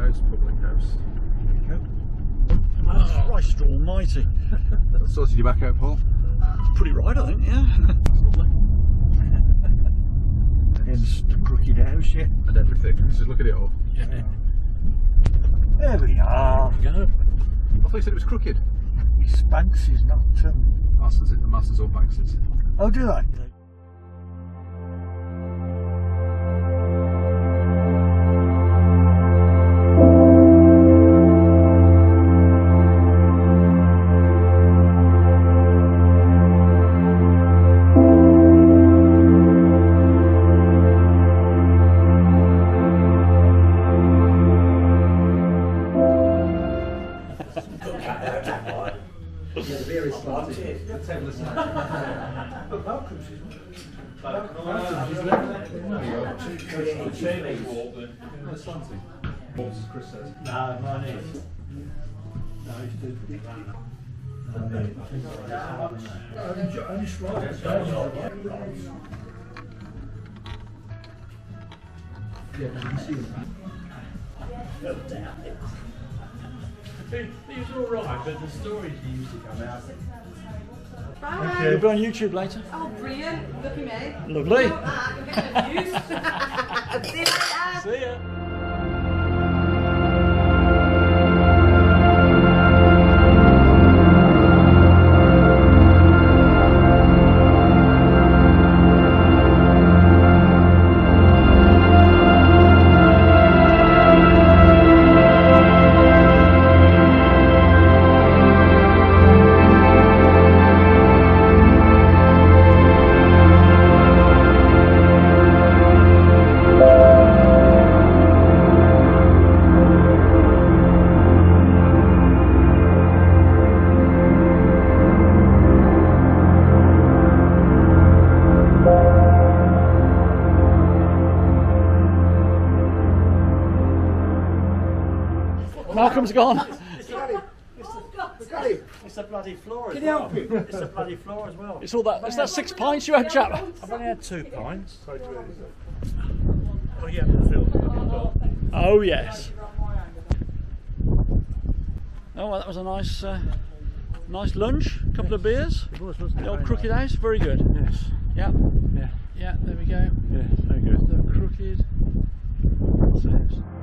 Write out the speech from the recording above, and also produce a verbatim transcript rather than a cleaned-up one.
Farmhouse, public house. There you go. Oh, Christ almighty. That sorted you back out, Paul? Pretty right, I think, yeah. That's lovely. It's the crooked house, yeah. And everything. Just look at it all. Yeah. There we are. There we go. I thought you said it was crooked. It's Banks's, not um... Masters it, the Masters or Banks's. Oh, do they? Chris says. No, mine is. No, he's too big. He was alright, but the stories he used to come out. Bye. You'll be on YouTube later. Oh, brilliant. Lucky me. Lovely. Got that. You'll get the views. See you later. See ya. Malcolm's gone. It's the, it's the bloody floor as well. It's the bloody floor as well. It's all that. Is that six pints you had, chap? I've only had two pints. Oh yeah, the film. Oh yes. Oh, well, that was a nice, uh, nice lunch. A couple of beers. It was, wasn't it? The old crooked house, very good. Yes. Yeah. Yeah. Yeah. There we go. Yeah. Very good. The crooked house.